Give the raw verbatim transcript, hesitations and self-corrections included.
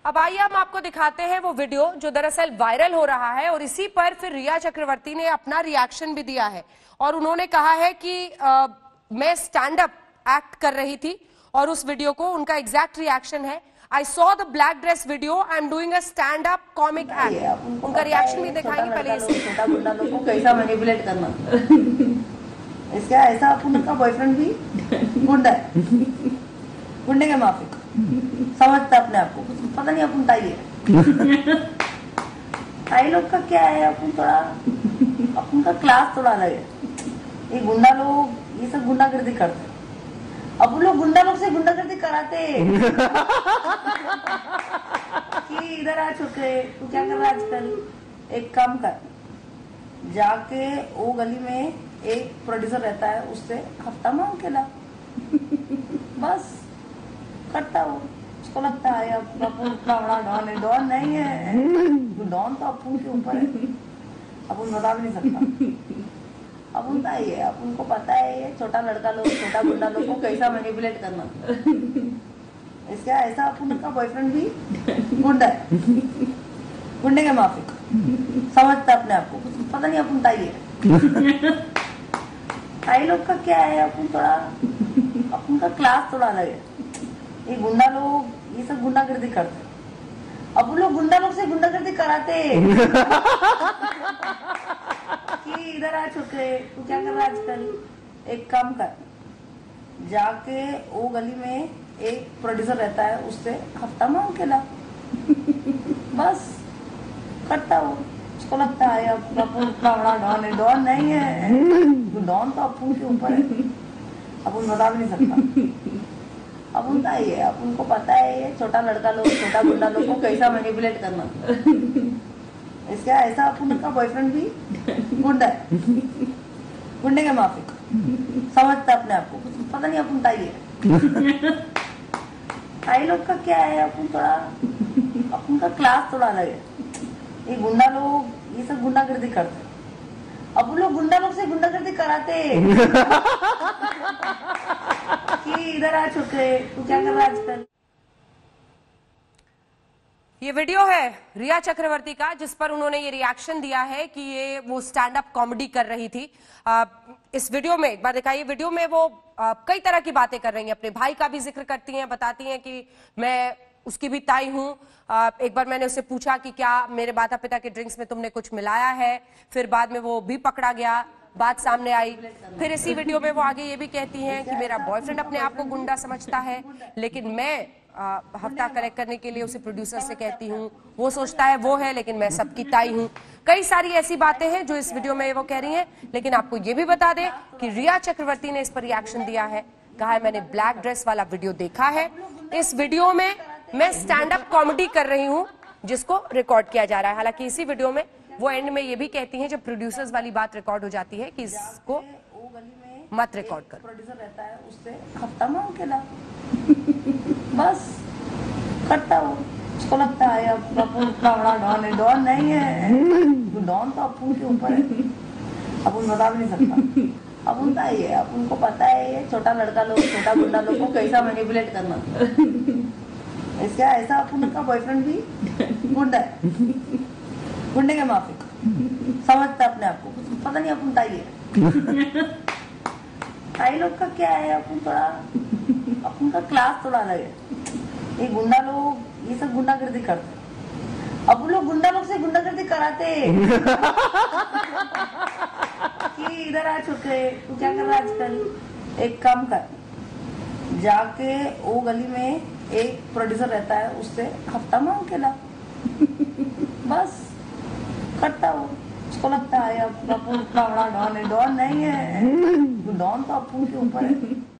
अब आइए हम आपको दिखाते हैं वो वीडियो जो दरअसल वायरल हो रहा है और इसी पर फिर रिया चक्रवर्ती ने अपना रिएक्शन भी दिया है और उन्होंने कहा है कि आ, मैं स्टैंड अप एक्ट कर रही थी और उस वीडियो को उनका एग्जैक्ट रिएक्शन है। I saw the black dress video, I am doing a stand up comic act. उनका रिएक्शन भी दिखाएंगे। पहले छोटा गुंडा लोग को कैसा मैनिपुलेट करना इसका ऐसा अपन का बॉयफ्रेंड भी गुंडा है, गुंडे के माफिक समझता अपने आप को, पता नहीं अपन ताई है। ताई लोग का क्या है, अपन थोड़ा अपन का क्लास थोड़ा अलग है। ये गुंडा लोग ये सब गुंडागर्दी करते, अब लोग गुंडा लोग से गुंडागर्दी कराते कि इधर आ चुके, तू क्या कर रहा है आजकल, एक काम कर, जाके वो गली में एक प्रोड्यूसर रहता है, उससे हफ्ता मांग के ला, बस करता हो। उसको लगता है अब अपन इतना बड़ा डॉन है, डॉन नहीं है, डॉन तो अपन के ऊपर है, अपन बता भी नहीं सकता। अपन का ये अपन को पता है ये छोटा लड़का लोग छोटा गुंडा लोग को कैसा मैनिपुलेट करना। इसका ऐसा अपन का बॉयफ्रेंड भी गुंडा है, गुंडे के माफिक समझता अपने आप को, पता नहीं अपन ताई है। ताई लोग का क्या है, अपन थोड़ा अपन का क्लास थोड़ा अलग है। ये गुंडा लोग ये सब गुंडागर्दी करते, अब लोग गुंडा लोग से गुंडागर्दी कराते कि इधर आ चुके, तू क्या कर रहा है आजकल, एक काम कर, जाके वो गली में एक प्रोड्यूसर रहता है, उससे हफ्ता मांग के ला, बस करता हो। उसको लगता है अब अपन इतना बड़ा डॉन है, डॉन नहीं है, डॉन तो अपन के ऊपर है, अपन बता भी नहीं सकता। अपन का ये अपन को पता है ये छोटा लड़का लोग छोटा गुंडा लोग को कैसा मैनिपुलेट करना। इसका ऐसा अपन का बॉयफ्रेंड भी गुंडा है, गुंडे के माफिक समझता अपने आप को, पता नहीं अपन ताई है। ताई लोग का क्या है, अपन थोड़ा अपन का क्लास थोड़ा अलग है। ये गुंडा लोग ये सब गुंडागर्दी करते, अब लोग गुंडा लोग से गुंडागर्दी कराते कि इधर आ चुके, तू क्या कर रहा है आजकल। ये वीडियो है रिया चक्रवर्ती का जिस पर उन्होंने ये रिएक्शन दिया है कि ये वो स्टैंड अप कॉमेडी कर रही थी। आ, इस वीडियो में एक बार दिखाइए, वीडियो में वो आ, कई तरह की बातें कर रही हैं, अपने भाई का भी जिक्र करती हैं, बताती हैं कि मैं उसकी भी ताई हूं। एक बार मैंने उससे पूछा कि क्या मेरे माता पिता के ड्रिंक्स में तुमने कुछ मिलाया है, फिर बाद में वो भी पकड़ा गया, बात सामने आई। फिर इसी वीडियो में वो आगे ये भी कहती हैं कि मेरा बॉयफ्रेंड अपने आप को गुंडा समझता है, लेकिन मैं आ, हफ्ता कलेक्ट करने के लिए उसे प्रोड्यूसर से कहती हूँ, वो सोचता है वो है, लेकिन मैं सबकी ताई हूँ। कई सारी ऐसी बातें हैं जो इस वीडियो में वो कह रही हैं। लेकिन आपको ये भी बता दें कि रिया चक्रवर्ती ने इस पर रिएक्शन दिया है, कहा है मैंने ब्लैक ड्रेस वाला वीडियो देखा है, इस वीडियो में मैं स्टैंड अप कॉमेडी कर रही हूँ जिसको रिकॉर्ड किया जा रहा है। हालांकि इसी वीडियो में वो एंड में ये भी कहती हैं, जब प्रोड्यूसर्स वाली बात रिकॉर्ड हो जाती है, कि इसको मत रिकॉर्ड कर। प्रोड्यूसर रहता है, उससे हफ्ता मांग के ला, बस करता हो। उसको लगता है अब अपन इतना बड़ा डॉन है, डॉन नहीं है, डॉन तो अपन के ऊपर है, अपन बता भी नहीं सकता। अपन का ये अपन को पता है ये छोटा लड़का लोग छोटा गुंडा लोग को कैसा मैनिपुलेट करना। इसका ऐसा अपन का बॉयफ्रेंड भी गुंडा है, गुंडे के माफिक समझता अपने आप को, पता नहीं अपन ताई है। ताई लोग का क्या है, अपन थोड़ा अपन का क्लास थोड़ा अलग है। ये गुंडा लोग ये सब गुंडागर्दी करते, अब लोग गुंडा लोग से गुंडागर्दी कराते कि इधर आ चुके, तू क्या कर रहा है आजकल, एक काम कर, जाके वो गली में एक प्रोड्यूसर रहता है, उससे हफ्ता मांग के ला, बस करता हो। उसको लगता है अब अपन इतना बड़ा डॉन है, डॉन नहीं है, डॉन तो अपन के ऊपर है।